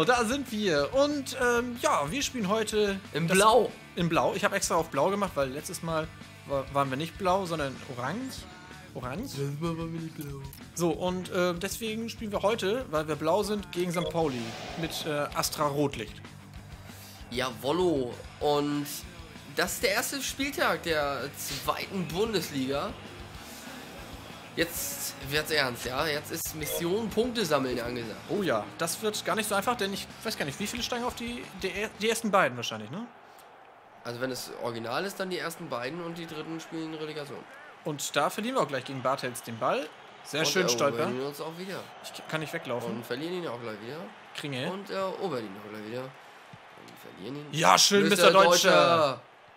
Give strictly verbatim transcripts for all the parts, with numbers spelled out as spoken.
So, da sind wir. Und ähm, ja, wir spielen heute in Blau. In Blau. Ich habe extra auf Blau gemacht, weil letztes Mal war, waren wir nicht blau, sondern orange. Orange. So, und äh, deswegen spielen wir heute, weil wir blau sind, gegen Sankt Pauli mit äh, Astra Rotlicht. Jawollo. Und das ist der erste Spieltag der zweiten Bundesliga. Jetzt wird's ernst, ja. Jetzt ist Mission Punkte sammeln angesagt. Oh ja, das wird gar nicht so einfach, denn ich weiß gar nicht, wie viele steigen auf die, die, die ersten beiden wahrscheinlich, ne? Also wenn es original ist, dann die ersten beiden und die dritten spielen Relegation. Und da verlieren wir auch gleich gegen Bartels den Ball. Sehr und schön stolpern. Wir uns auch wieder. Ich kann nicht weglaufen. Und verlieren ihn auch gleich wieder. Kringel. Und erobern ihn auch gleich wieder. Und verlieren ihn. Ja, schön, Mister Deutscher.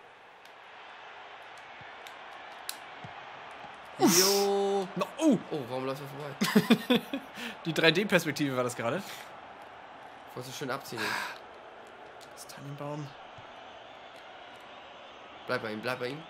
Jo. No, oh. oh, warum läuft er vorbei? Die drei D-Perspektive war das gerade. Ich wollte so schön abziehen. Das Tannenbaum. Bleib bei ihm, bleib bei ihm.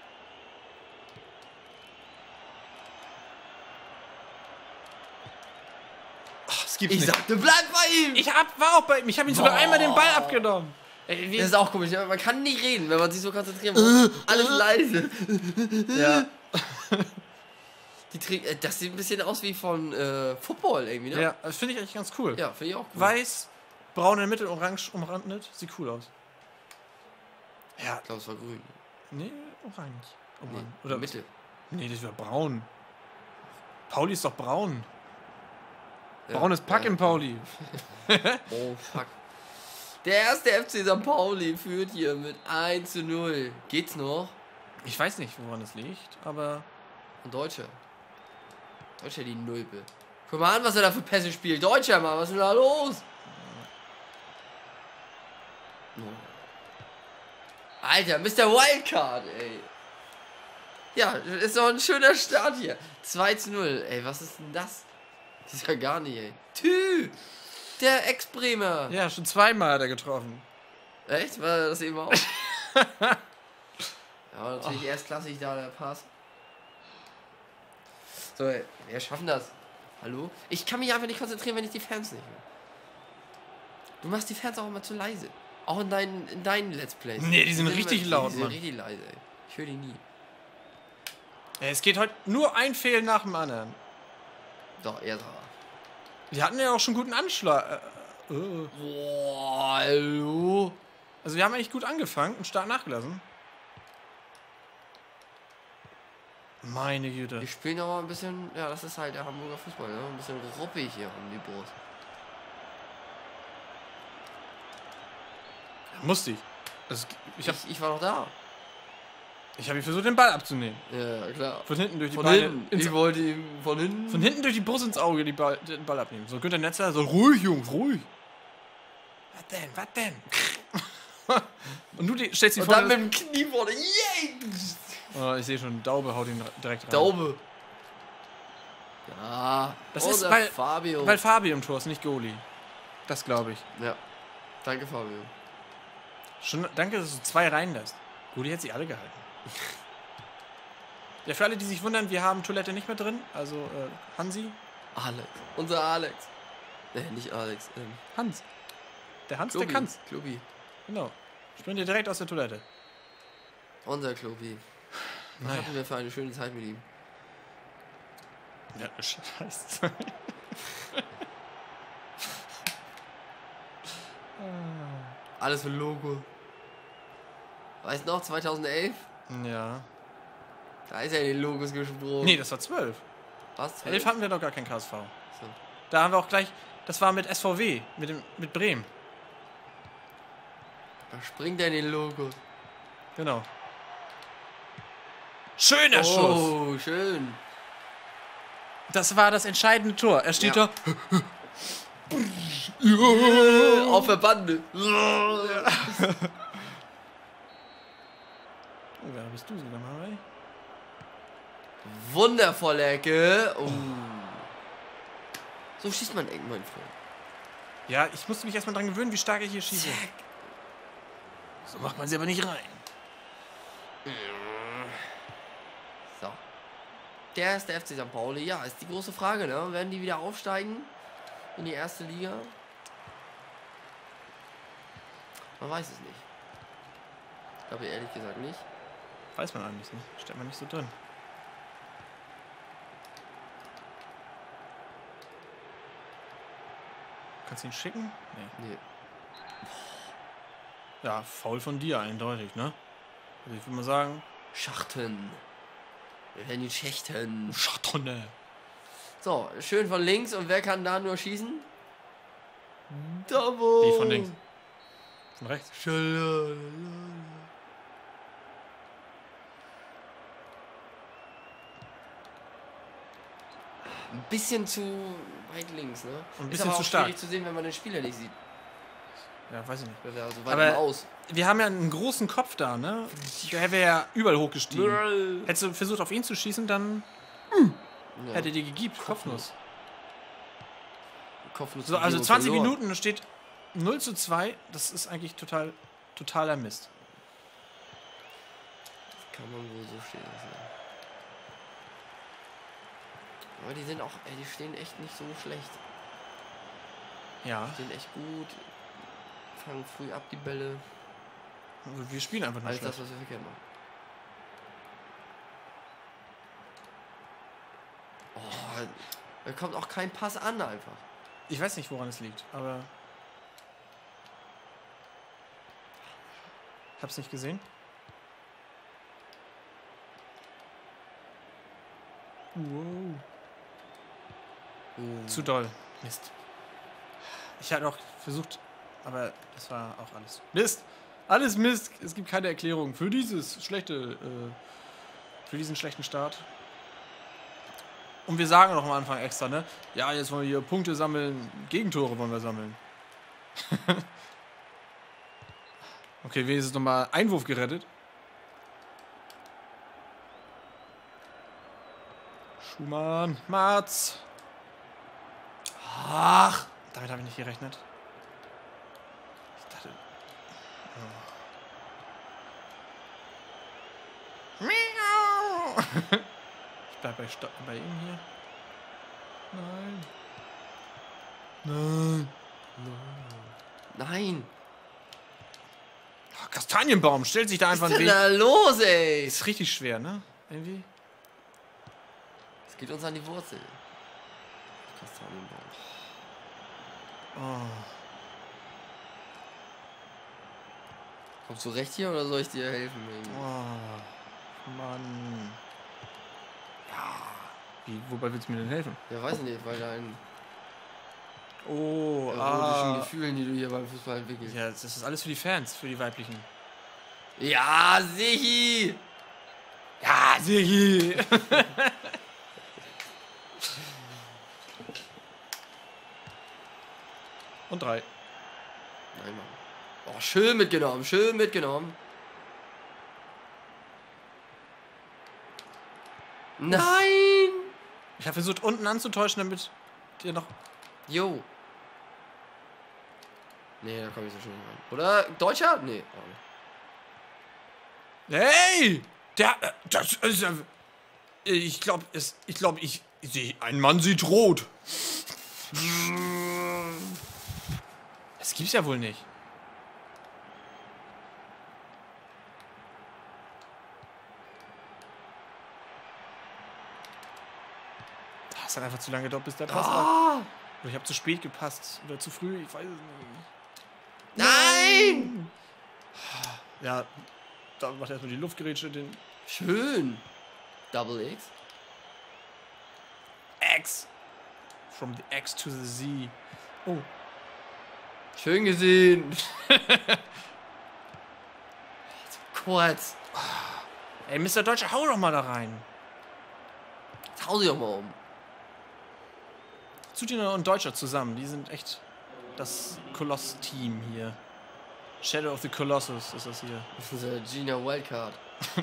Ach, das gibt's ich nicht. sagte, bleib bei ihm! Ich hab, war auch bei ihm. Ich habe ihm sogar einmal den Ball abgenommen. Ey, das ist auch komisch. Man kann nicht reden, wenn man sich so konzentrieren muss. Alles leise. Ja. Die Träg das sieht ein bisschen aus wie von äh, Football irgendwie, ne? Ja, das finde ich eigentlich ganz cool. Ja, finde ich auch cool. Weiß, braun in der Mitte, orange umrandet. Sieht cool aus. Ja. Ich glaube, es war grün. Nee, orange. Oh Nee, Oder Mitte. Nee, das war braun. Pauli ist doch braun. Ja, Braunes Pack ja. in Pauli. Oh, fuck. Der erste F C Sankt Pauli führt hier mit eins zu null. Geht's noch? Ich weiß nicht, woran es liegt, aber... Ein Deutscher. Deutscher, die Nulpe. Guck mal an, was er da für Pässe spielt. Deutscher, Mann, was ist denn da los? Alter, Mister Wildcard, ey. Ja, ist doch ein schöner Start hier. zwei zu null. Ey, was ist denn das? Das ist ja gar nicht, ey. Tü! Der Ex-Bremer. Ja, schon zweimal hat er getroffen. Echt? War das eben auch? Ja, natürlich erstklassig da der Pass. So, ey, wir schaffen das. Hallo? Ich kann mich einfach nicht konzentrieren, wenn ich die Fans nicht höre. Du machst die Fans auch immer zu leise. Auch in deinen, in deinen Let's Plays. Nee, die sind immer- richtig laut, Die sind Mann. richtig leise, ey. Ich höre die nie. Ja, es geht heute nur ein Fehl nach dem anderen. Doch, er da. Die hatten ja auch schon guten Anschlag. Äh, äh. Boah, hallo? Also wir haben eigentlich gut angefangen und stark nachgelassen. Meine Güte. Wir spielen aber ein bisschen, ja, das ist halt der Hamburger Fußball, ne? Ein bisschen ruppig hier um die Brust. Musste ich. Also ich habe Ich, ich war doch da. ich hab ihn versucht, den Ball abzunehmen. Ja, klar. Von hinten durch die Von Beine. hinten. Ins, Ich wollte ihm von hinten. von hinten durch die Brust ins Auge die Ball, den Ball abnehmen. So, Günther Netzer, so ruhig, Jungs, ruhig. Was denn, was denn? Und du die, stellst dich Und vor... dann mit dem Knie vorne. Yay! Oh, ich sehe schon, Daube haut ihn direkt rein. Daube. Ja, Das ist, unser weil, Fabio. weil Fabio im Tor ist, nicht Goalie. Das glaube ich. Ja, danke Fabio. Schon, danke, dass du zwei reinlässt. Goalie hätte sie alle gehalten. Ja, für alle, die sich wundern, wir haben Toilette nicht mehr drin. Also äh, Hansi. Alex. Unser Alex. Nee, nicht Alex. Ähm, Hans. Der Hans, Klubi. der kann's. Klubi. Genau. Springt dir direkt aus der Toilette. Unser Klubi. Was Naja. hatten wir für eine schöne Zeit mit ihm? Ja, scheiße. Alles für Logo. Weißt du noch, zweitausendelf? Ja. Da ist er in den Logos gesprungen. Nee, das war zwölf. Was? elf hatten wir doch gar kein K S V. So. Da haben wir auch gleich, das war mit S V W, mit, dem, mit Bremen. Da springt er in den Logos. Genau. Schöner Schuss. Oh, schön. Das war das entscheidende Tor. Er steht Ja. da. Auf der Bande. Oh, da bist du sogar mal, ey. Wundervolle Ecke. Oh. So schießt man Ecken, mein Freund. Ja, ich musste mich erstmal dran gewöhnen, wie stark ich hier schieße. Zack. So macht man sie aber nicht rein. So. Der ist der F C Sankt Pauli. Ja, ist die große Frage, ne? Werden die wieder aufsteigen in die erste Liga? Man weiß es nicht. Ich glaube ehrlich gesagt nicht. Weiß man eigentlich nicht. Steht man nicht so drin. Kannst du ihn schicken? Nee. Nee. Ja, faul von dir eindeutig, ne? Also ich würde mal sagen... Schachten. Wir werden ihn schächten. Schachtonne. So, schön von links. Und wer kann da nur schießen? Davo. Wie von links? Von rechts? Ein bisschen zu weit links, ne? Ein bisschen Ist aber zu auch stark. schwierig zu sehen, wenn man den Spieler nicht sieht. Ja, weiß ich nicht. Weil der so weit Aber aus. wir haben ja einen großen Kopf da, ne? Der wäre ja überall hochgestiegen. Hättest du versucht, auf ihn zu schießen, dann Ja. hätte dir gegeben. Kopfnuss. Kopfnuss. So, also Diego zwanzig verloren. Minuten, steht null zu zwei. Das ist eigentlich total, totaler Mist. Kann man wohl so stehen lassen. Aber die sind auch, ey, die stehen echt nicht so schlecht. Ja, Die sind echt gut. Fangen früh ab die Bälle. wir spielen einfach nur Alles schlecht. das, was wir verkehrt machen. Oh, da kommt auch kein Pass an einfach. Ich weiß nicht, woran es liegt, aber... Ich hab's nicht gesehen. Wow. Uh. Zu doll. Mist. Ich hatte auch versucht, aber das war auch alles Mist. Alles Mist. Es gibt keine Erklärung für dieses schlechte, äh, für diesen schlechten Start. Und wir sagen noch am Anfang extra, ne? Ja, jetzt wollen wir hier Punkte sammeln, Gegentore wollen wir sammeln. Okay, wenigstens nochmal Einwurf gerettet. Schumann, Marz. Ach, damit habe ich nicht gerechnet. Ich dachte... Oh. Miau. Ich bleib bei, Sta bei ihm hier. Nein. Nein. Nein. Oh, Kastanienbaum stellt sich da einfach Was ein ist denn Weg. da los, ey? Ist richtig schwer, ne? Irgendwie. Es geht uns an die Wurzel. Kastanienbaum. Oh. Kommst du recht hier oder soll ich dir helfen? Irgendwie? Oh. Mann. Ja. Wie, wobei willst du mir denn helfen? Ja, weiß ich nicht, weil deinen Oh, erotischen ah. Gefühlen, die du hier beim Fußball entwickelst. Ja, das ist alles für die Fans, für die weiblichen. Ja, Sichi! Ja, Sigi! Und drei. Nein, Mann. Oh, schön mitgenommen, schön mitgenommen. Nein! Ich habe versucht, unten anzutäuschen, damit dir noch... Jo. Nee, da komme ich so schnell nicht rein. Oder Deutscher? Nee. Oh. Hey! Der... äh, Das ist... äh, Ich glaube, es... Ich glaube, ich... sehe... Ein Mann sieht rot. Das gibt's ja wohl nicht. Das hat einfach zu lange gedauert, bis der Pass war. Ah! Oder ich habe zu spät gepasst. Oder zu früh, ich weiß es nicht. Nein! Ja, da macht er erstmal die Luftgerätsche, den Schön. Double X. X. From the X to the Z. Oh. Schön gesehen. Kurz. Ey, Mister Deutscher, hau doch mal da rein. Jetzt hau sie doch mal um. Zutiner und Deutscher zusammen, die sind echt das Koloss-Team hier. Shadow of the Colossus ist das hier. Das ist eine Gina Wildcard.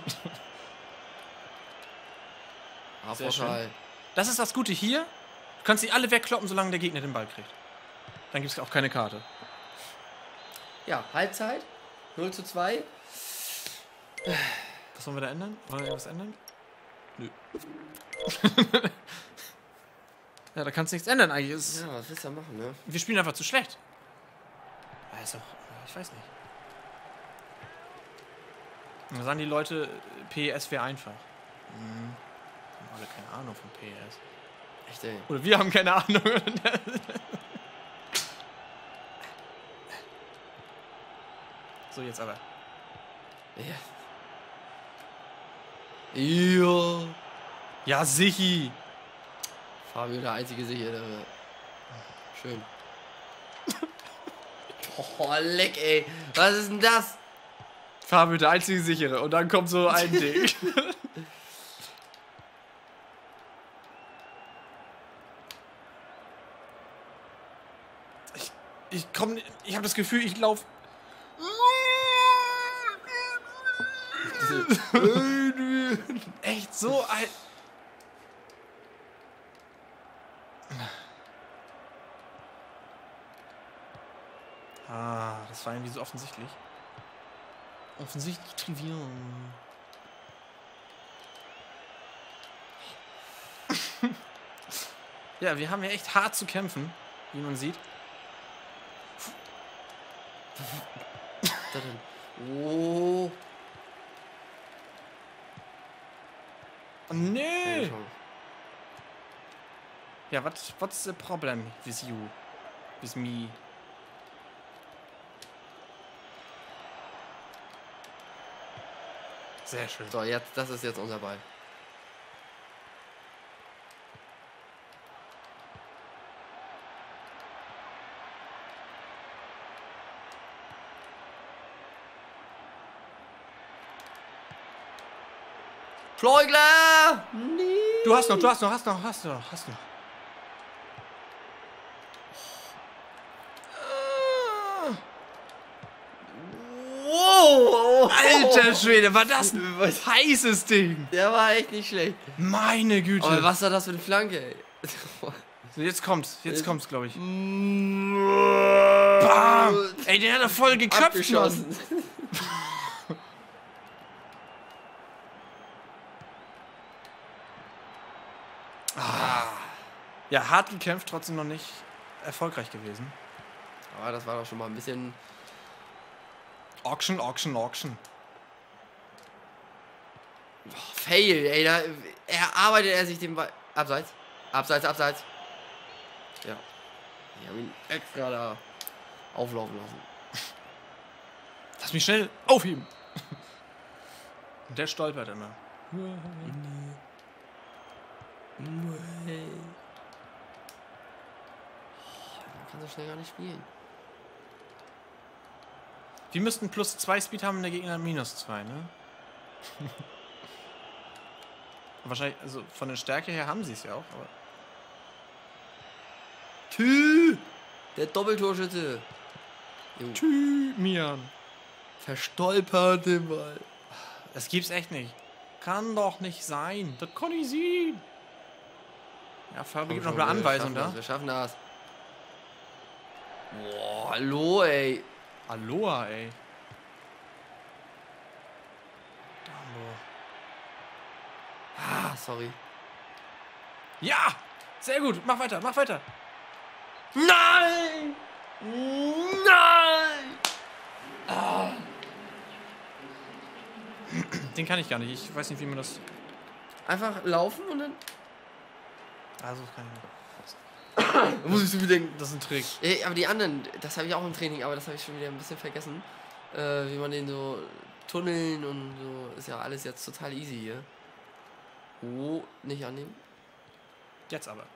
Ah, Sehr Vorteil. Das ist das Gute hier. Du kannst sie alle wegkloppen, solange der Gegner den Ball kriegt. Dann gibt es auch keine Karte. Ja, Halbzeit. null zu zwei. Was wollen wir da ändern? Wollen wir irgendwas ändern? Nö. Ja, da kannst du nichts ändern eigentlich. Es, Ja, was willst du da machen, ne? Wir spielen einfach zu schlecht. Ja, ist doch, ich weiß nicht. Da sagen die Leute, P S wäre einfach. Mhm. Haben alle keine Ahnung von P S. Echt, ey. Oder wir haben keine Ahnung. So, jetzt aber. Ja. Ja. Ja, Sichi. Fabio, der einzige Sichere. Schön. Oh, leck, ey. Was ist denn das? Fabio, der einzige sichere. Und dann kommt so ein Ding. ich ich komme, ich habe das Gefühl, ich laufe. Echt so ein. Ah, das war irgendwie so offensichtlich. Offensichtlich trivial. Ja, wir haben ja echt hart zu kämpfen, wie man sieht. Oh. Oh, nee. Ja, was what's the problem with you? With me? Sehr schön. So, jetzt, das ist jetzt unser Ball. Fleugler! Nee. Du hast noch, du hast noch, hast noch, hast noch, hast noch. Wow! Alter Schwede, war das ein heißes Ding. Der war echt nicht schlecht. Meine Güte. Aber was war das für eine Flanke, ey? So, jetzt kommt's, jetzt kommt's, glaube ich. Bam! Bam! Ey, der hat er voll geköpft, Abgeschossen. Ah. Ja, hart gekämpft, trotzdem noch nicht erfolgreich gewesen. Aber das war doch schon mal ein bisschen... Auction, Auction, Auction. Oh, Fail, ey. Da erarbeitet er sich den Ball. Abseits. Abseits, abseits. Ja. Ich habe ihn extra da auflaufen lassen. Lass mich schnell aufheben. Und der stolpert immer. Man kann so schnell gar nicht spielen. Wir müssten plus zwei Speed haben und der Gegner minus zwei, ne? Wahrscheinlich, also von der Stärke her haben sie es ja auch, aber. Tü! Der Doppeltorschütze. Jo. Tü, Mian. Verstolpert den Ball. Das gibt's echt nicht. Kann doch nicht sein. Das kann ich sehen. Ja, Fabi gibt noch eine Anweisung da. Wir schaffen das. Boah, hallo, ey. Aloha, ey. Dumbo. Ah, sorry. Ja! Sehr gut. Mach weiter, mach weiter. Nein! Nein! Ah. Den kann ich gar nicht. Ich weiß nicht, wie man das. Einfach laufen und dann. Also, das kann ich nicht. Da muss ich so viel denken. Das ist ein Trick. Ey, aber die anderen, das habe ich auch im Training, aber das habe ich schon wieder ein bisschen vergessen. Äh, wie man den so tunneln und so. Ist ja alles jetzt total easy hier. Oh, nicht annehmen. Jetzt aber.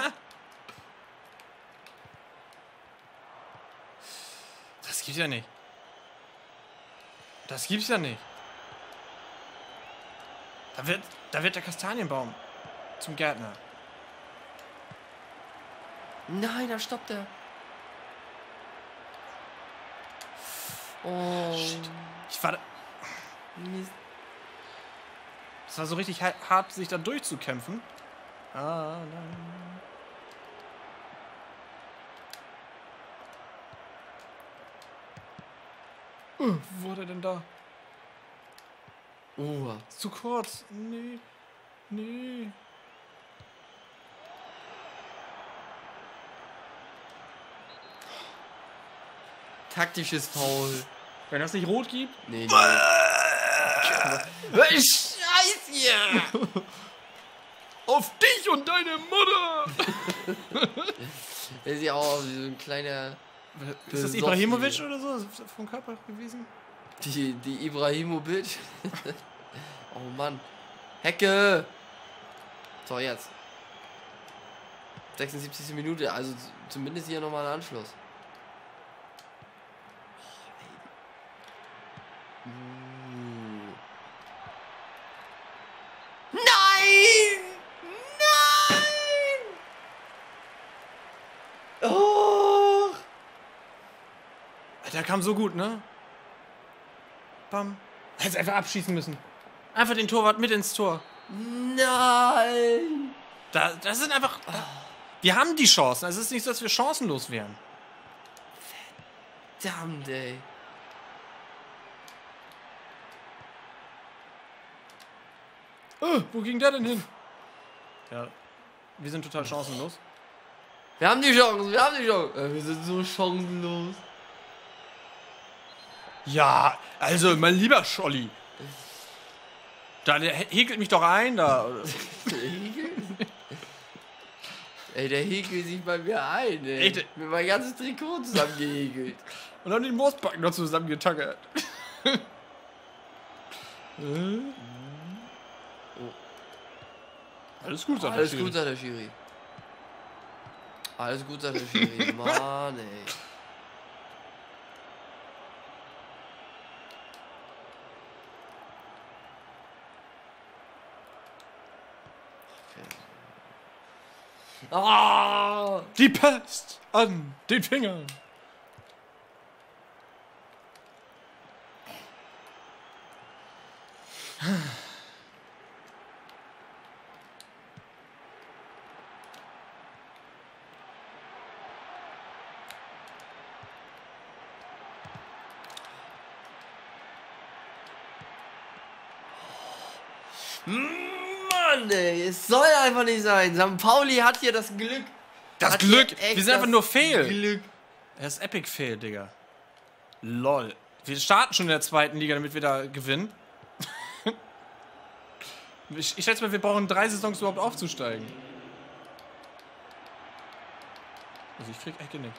Das gibt's ja nicht. Das gibt's ja nicht. Da wird, da wird der Kastanienbaum zum Gärtner. Nein, da stoppt er. Oh. Shit. Ich war da, Mist. es war so richtig hart, sich da durchzukämpfen. Ah, nein. Uh, wo war der denn da? Uh. Ist zu kurz. Nee. Nee. Taktisches Foul. Wenn das nicht rot gibt. Nee, nee. Scheiß hier! Auf dich und deine Mutter! Der ist ja auch wie so ein kleiner... Ist das Ibrahimovic oder so? Ist das vom Körper gewesen? Die, die Ibrahimovic. Oh Mann. Hecke! So, jetzt. sechsundsiebzigste Minute, also zumindest hier nochmal ein Anschluss. Uh. Nein! Nein! Oh! Der kam so gut, ne? Bam. Hätte einfach abschießen müssen. Einfach den Torwart mit ins Tor. Nein! Da, das sind einfach... Wir haben die Chancen. Also es ist nicht so, dass wir chancenlos wären. Verdammt, ey. Oh, wo ging der denn hin? Ja, wir sind total chancenlos. Wir haben die Chance, wir haben die Chance. Äh, wir sind so chancenlos. Ja, also mein lieber Scholli. Da der häkelt mich doch ein, da. Der Hegel? Ey, der häkelt sich bei mir ein, ey. Echt? Mir mein ganzes Trikot zusammengehäkelt. Und dann den Moosbacken noch zusammengetackert. Alles gut, sagt Alles der gut, sagt der Schiri. Alles gut, sagt der Schiri. Mann, ey. Ah! Die Pest an den Fingern. Mann, ey, es soll einfach nicht sein. Sankt Pauli hat hier das Glück. Das Hat Glück. hier echt Wir sind einfach das nur Fail. Glück. Das ist Epic Fail, Digga. Lol. Wir starten schon in der zweiten Liga, damit wir da gewinnen. ich, ich schätze mal, wir brauchen drei Saisons überhaupt aufzusteigen. Also ich krieg echt nicht.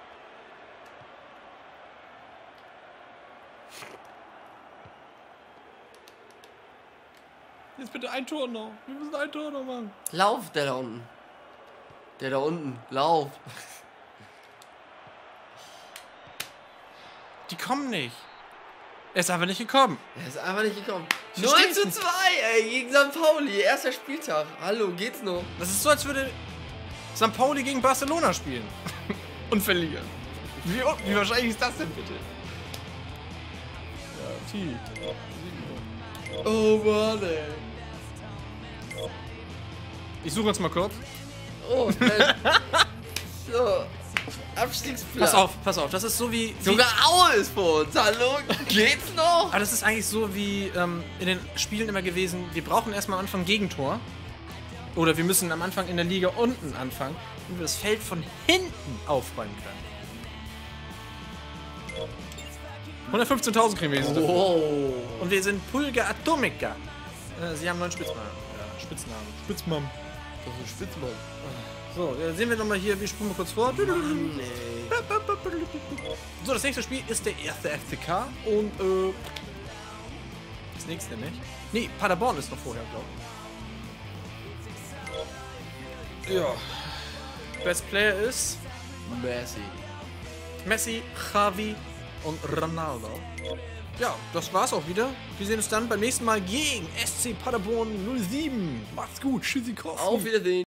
Jetzt bitte ein Tor noch. Wir müssen ein Tor noch machen. Lauf, der da unten. Der da unten. Lauf. Die kommen nicht. Er ist einfach nicht gekommen. Er ist einfach nicht gekommen. Ich null versteh's zu nicht. zwei, ey, gegen Sankt Pauli. Erster Spieltag. Hallo, geht's noch? Das ist so, als würde Sankt Pauli gegen Barcelona spielen. Und verlieren. Wie, wie wahrscheinlich ist das denn bitte? Ja, viel. Oh Mann, ey. Ich suche uns mal kurz. Oh, nein. So. Abstiegsplatz. Pass auf, pass auf. Das ist so wie... wie Sogar Aue ist vor uns. Hallo, geht's noch? aber das ist eigentlich so wie ähm, in den Spielen immer gewesen. Wir brauchen erstmal am Anfang Gegentor. Oder wir müssen am Anfang in der Liga unten anfangen, damit wir das Feld von hinten aufräumen können. hundertfünfzehntausend kriegen wir jetzt dafür. Wow. Und wir sind Pulga Atomica. Äh, Sie haben einen neuen Spitznamen. Ja, Spitznamen. Spitzmann. Das ist ein Spitzmann. So, ja, sehen wir nochmal hier, wir spulen mal kurz vor. Mann, ey. So, das nächste Spiel ist der erste F C K und äh, das nächste nicht. Nee, Paderborn ist noch vorher, glaube ich. Ja. Best Player ist Messi. Messi, Xavi und Ronaldo. Ja, das war's auch wieder. Wir sehen uns dann beim nächsten Mal gegen S C Paderborn null sieben. Macht's gut, Tschüssikowski. Auf Wiedersehen.